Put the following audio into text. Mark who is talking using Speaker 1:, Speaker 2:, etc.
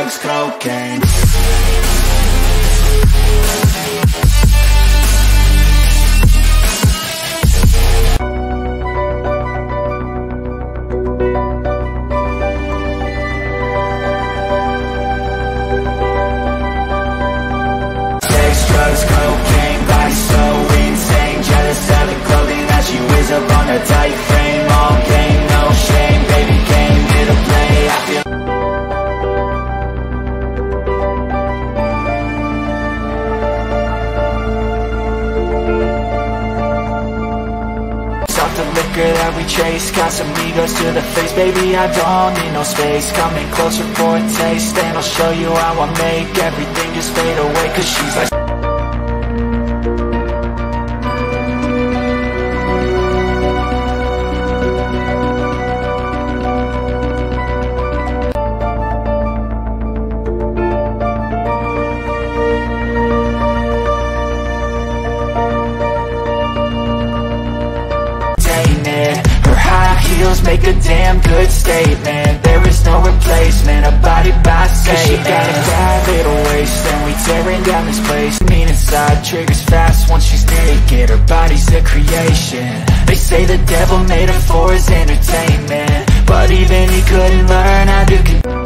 Speaker 1: drugs, cocaine. Drugs, cocaine, body so insane. Jealous of the clothing that she wears up on her tight frame. All game, no shame, baby came here to play. I feel off the liquor that we chase, got some egos to the face. Baby, I don't need no space. Coming closer for a taste, and I'll show you how I make everything just fade away. Cause she's like make a damn good statement. There is no replacement, a body by Satan. She got a bad little waist, and we tearing down this place. Mean inside, triggers fast once she's naked. Her body's a creation. They say the devil made her for his entertainment, but even he couldn't learn how to